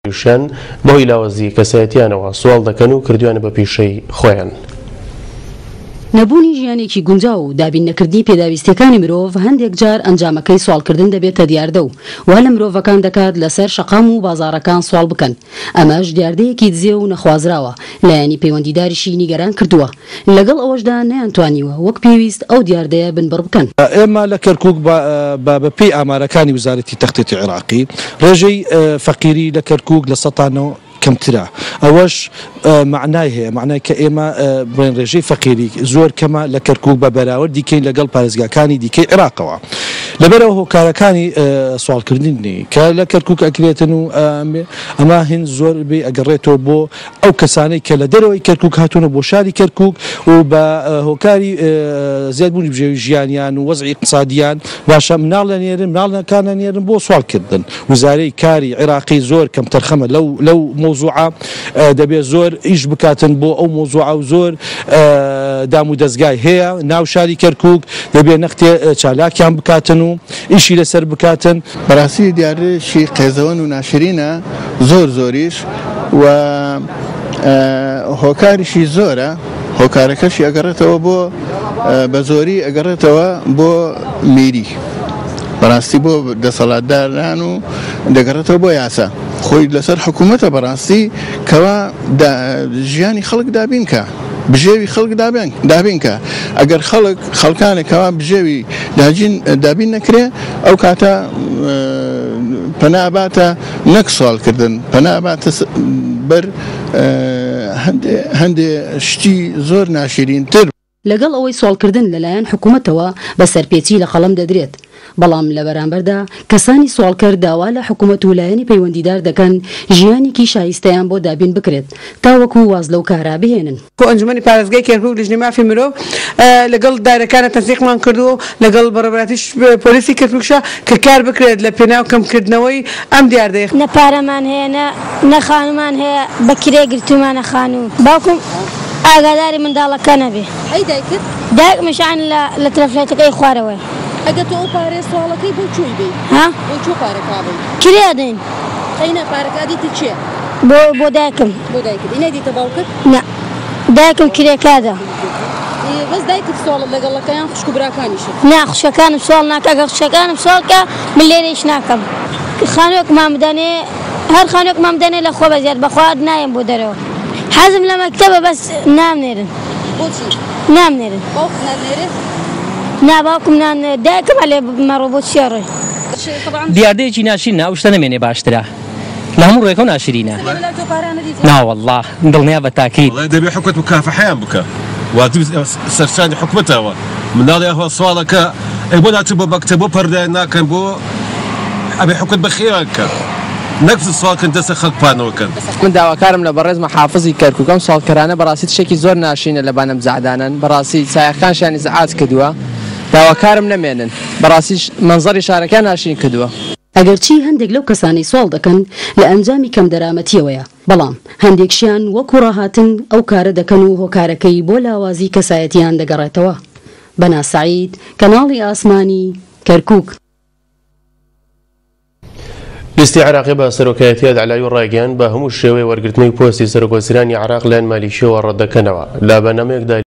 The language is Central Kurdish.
شان بەهۆی لاوەزی کەسایەتیانەوە سوال دەکەن و کردویانە بە پیشەی خۆیان. نەبوونی ژیانێکی گونجاو و دابین نەکردنی پێداویستیەکانی مرۆڤ هەندێک جار ئەنجامەکەی سوالکردن دەبێتە دیاردە و وا لە مرۆڤەکان دەکات لەسەر شەقام و بازاڕەکان سوال بکەن. ئەمەش دیاردەیەکی دزێ و نەخوازراوە لایەنی پەیوەندیداریشی نیگەران کردووە. لەگەڵ ئەوەشدا نەیانتوانیوە وەک پێویست ئەو دیاردەیە بنبڕ بکەن. ئێمە لە کەرکووک بە پێی ئامارەکانی وزارەتی تەختێتی عێراقی ڕێژەی فەقیری لە کەرکووک لە سەتانەوە کەمترە. ئەوەش معنای هەیە، معنای کە ئێمە بڵێن ڕێژەی فەقیری زۆر کەمە لە کەرکووک بە بەراورد دیکەین لەگەڵ پارێزگاکانی دیکەی عێراقەوە. لەبەرەوە هۆکارەکانی سوالکردنی کە لە کەرکووک ئەکرێتن و ئەمە هێن زۆر بێ ئەگەڕێتەوە بۆ ئەو کەسانەی کە لە دەرەوەی کەرکووک هاتوونە بۆ شاری کەرکووک و بە هۆکاری زیادبوونی بژێوی ژیانیان و وەزعی اقتصادیان باشە مناڵ لە نێرن مناڵەکان لە نێرن بۆ سوالکردن. وزارەی کاری عێراقی زۆر کەم تەرخەمە لەو مۆزوعە دەبێت زۆر ئیش بکاتن بۆ ئەو مۆزوعە و زۆر دام و دەستگای هەیە ناو شاری کەرکووک دەبێت نەختێ چالاکیان بکاتن و ئیشی لەسەر بکاتن. بەڕاستی دیارەشی قێزەوەن و ناشرینە زۆریش و هۆکاریشی زۆرە. هۆکارەکەشی ئەگەڕێتەوە بۆ بە زۆری ئەگەڕێتەوە بۆ میری بەڕاستی بۆ دەسەڵاتداران و دەگەڕێتەوە بۆ یاسا. خۆی لەسەر حکوومەتە بەڕاستی کەوا ژیانی خەڵک دابینکە بژێوی خەڵک دابینکە. ئەگەر خەڵکانێکەوە بژێوی دابین نەکرێ ئەو کاتە پەناباتە نەک سوالکردن پەناباتە بەر هەندێ شتی زۆر ناشرینتر. لەگەڵ ئەوەی سوالکردن لەلایەن حکوومەتەوە بە سەرپێچی لە قەڵەم دەدرێت. بەڵام لە بەرامبەردا کەسانی سوالکەر داوا لە حکوومەت و لایەنی پەیوەندیدار دەکەن ژیانێکی شایستەیان بۆ دابین بکرێت تاوەکو واز لەو کارا بهێنن. بۆ ئەنجومەنی پارێزگای کەرکووک لەژنەی مافی مرۆڤ لەگەڵ دارەکانە تەنسیقمان کردو لەگەڵ بەڕێوەبەراتیش پۆلیسی کەرکووکشە کە کار بکرێت لە پێناو کەمکردنەوەی ئەم دیاردەیە. نە پارەمان هەیە نە خانومان هەیە بە کرێ گرتومانە خانوو باوکم ئاگاداری منداڵەکە نەبێ. ئەی دایکت؟ دایکمشان لە تەلەفۆنەکەی خوارەوە. ئەگە تۆ ئەو پارێ سوالەکەی بۆ چۆی بێ؟ بۆ چۆ پارەکا بێ؟ کرێ دەین. ئەینە پارەکە دیتە چییە؟ بۆ دایکم. بۆ دایکت. ئینە دیتە باوکت؟ نە. دایکم کرێکادە. بەس دایکت سوالت لەگەڵەکەیان خوشک و براکانیشە؟ نا خوشەکانم سوال ناکە. ئەگەر خوشەکانم سوالکە من لێرەیش ناکەم. خانووەکمان بدەنێ هەر خانووەکمان بدەنێ لە خۆ بەزیاد بەخواد نایم بۆ دەرەوە. حەزم لە مەکتەبە بەس نامنێرن. بۆچی؟ نامنێرن. باوک نامنێرێت؟ نا باوکم دایکم هەلێ مەڕۆ بۆ چێڕێ. دیاردەیەکی ناشرینە ئەو شتە نەمێنێ باشترە. لە هەموو ڕێکەوە ناشرینە. ناوەڵڵا دڵنیا بە تاکید. دەبێ حکومەت مکافحەیان بکە. واجب سەرچانی حکومەتەوە. مناڵی هەوا سوالەکە ئەی بۆ ناچوو بە مەکتەب بۆ پەردای ناکەن بۆ ئەبێ حکومەت بەخێوان کە. نەکس سوالکردن دەسە خەڵک پانەوەکەن. من داواکارم لە بەڕێز مەحافزی کەرکووک ئەم سوالکەرانە بەڕاستی شتێکی زۆر ناشرینە لە بانەم زعدانن بەڕاستی سایەخانشیان ئیزعاج کردووە داواکارم نەمێنن بەڕاستی منزەری شارەکان ناشرین کردووە. ئەگەرچی هەندێک لەو کەسانی سوال دەکەن لە ئەنجامی کەم دەرامەتیەوەیە بەڵام هەندێکشیان وەکو ڕاهاتن ئەو کارە دەکەن و هۆکارەکەی بۆ لاوازی کەسایەتیان دەگەڕێتەوە. بەنا سەعید کەناڵی ئاسمانی کەرکووک. لیستی عراقی بە سەرۆکایەتیە دەعلای و ڕایگەیاند بە هەموو شێوەی وەرگرتنی پۆستی سەرۆکوەزیرانی عراق لەیان مالیشیەوە ڕەت دەکەنەوە. لە بەرنامەیەکدا